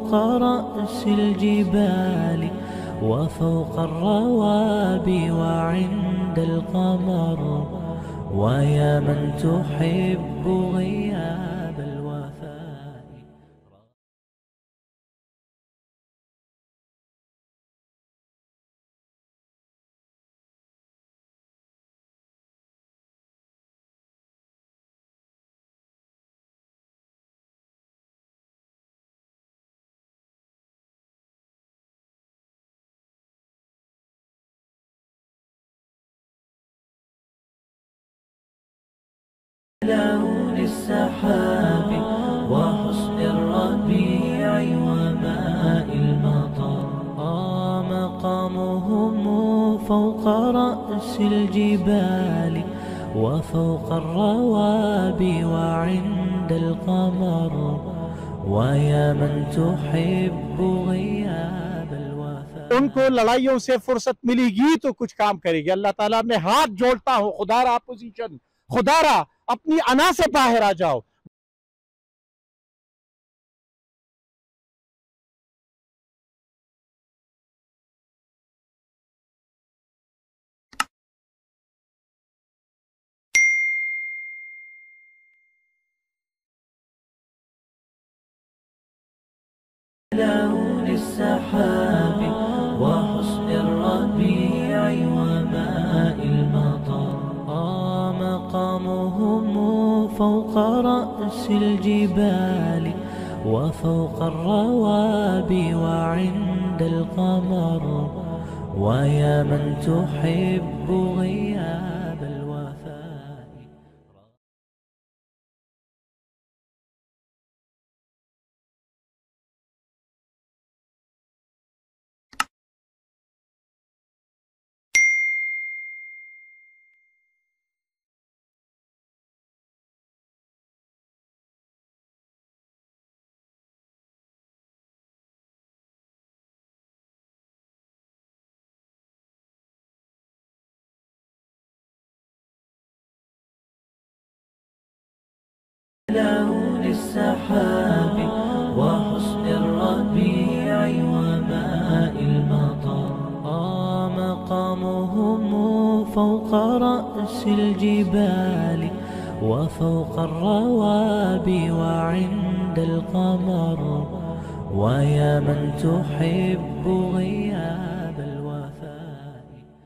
وفوق رأس الجبال وفوق الروابي وعند القمر ويا من تحب غياب الوفاء. لون السحاب وحسن الربيع وماء المطر مقامهم فوق رأس الجبال وفوق الروابي وعند القمر ويا من تحب غياب الوفاء. उनको लड़ाइयों से फुर्सत मिलेगी तो कुछ काम करेगी। अल्लाह ताला में हाथ जोड़ता हूँ, खुदारा अपोजिशन, खुदारा अपनी अना से बाहर आ जाओ। لون السحاب وحسن الربيع وماء المطر مقامهم فوق رأس الجبال وفوق الروابي وعند القمر ويا من تحب غياب الوفاء. لون السحاب وحسن الربيع وماء المطر مقامهم فوق رأس الجبال وفوق الروابي وعند القمر ويا من تحب غياب الوفاء.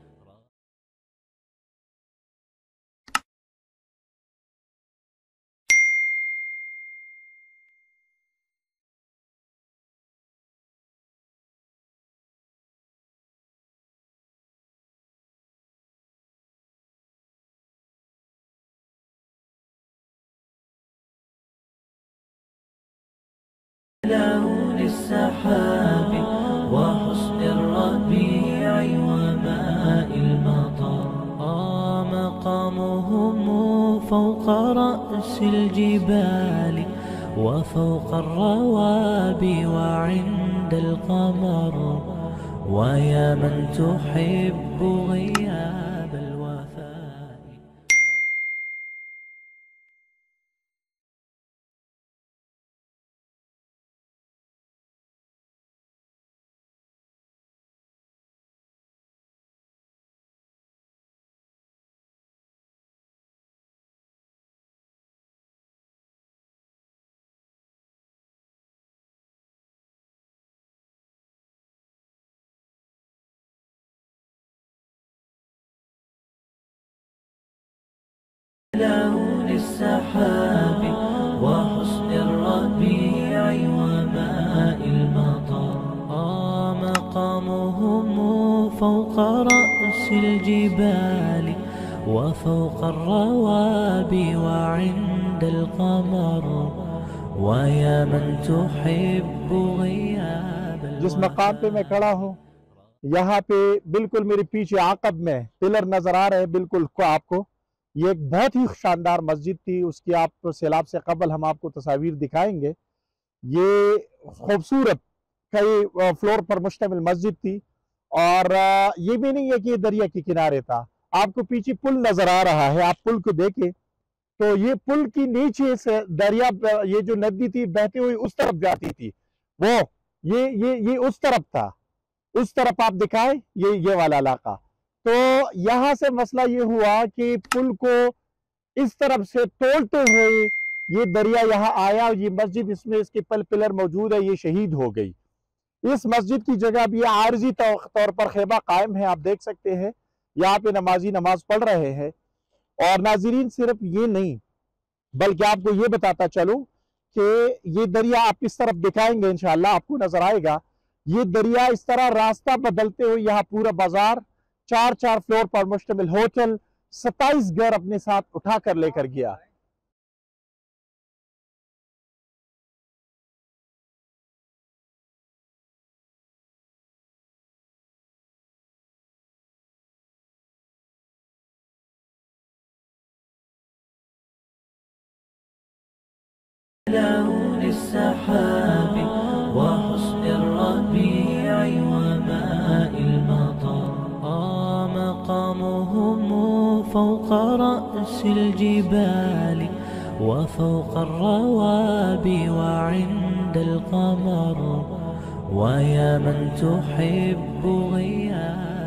لون السحاب وحسن الربيع وماء المطر مقامهم فوق رأس الجبال وفوق الروابي وعند القمر ويا من تحب غياب الوفاء. لون السحاب وحسن الربيع وماء المطر مقامهم فوق رأس الجبال وفوق الروابي وعند القمر ويا من تحب غياب الوفاء. जिस मकाम पे मैं खड़ा हूँ यहाँ पे बिल्कुल मेरे पीछे आकब में पिलर नजर आ रहे हैं बिल्कुल को आपको। ये एक बहुत ही शानदार मस्जिद थी, उसकी आप सैलाब से कबल हम आपको तस्वीर दिखाएंगे। ये खूबसूरत कई फ्लोर पर मुश्तमिल मस्जिद थी और ये भी नहीं है कि ये दरिया के किनारे था। आपको पीछे पुल नजर आ रहा है, आप पुल को देखें तो ये पुल की नीचे से दरिया, ये जो नदी थी बहती हुई उस तरफ जाती थी। वो ये उस तरफ था, उस तरफ आप दिखाए, ये वाला इलाका। तो यहां से मसला ये हुआ कि पुल को इस तरफ से तोड़ते हुए ये दरिया यहाँ आया, ये मस्जिद इसमें इसके पिलर मौजूद है, ये शहीद हो गई। इस मस्जिद की जगह भी आरजी तौर पर खेमा कायम है, आप देख सकते हैं यहाँ पे नमाजी नमाज पढ़ रहे हैं। और नाजरीन सिर्फ ये नहीं, बल्कि आपको ये बताता चलूं कि ये दरिया आप इस तरफ दिखाएंगे इंशाल्लाह आपको नजर आएगा। ये दरिया इस तरह रास्ता बदलते हुए यहाँ पूरा बाजार, 4-4 फ्लोर पर मुश्तमिल होटल, 27 घर अपने साथ उठा कर लेकर गया। لون السحاب وحسن الربيع وماء المطر مقامهم فوق رأس الجبال وفوق الروابي وعند القمر ويا من تحب غياب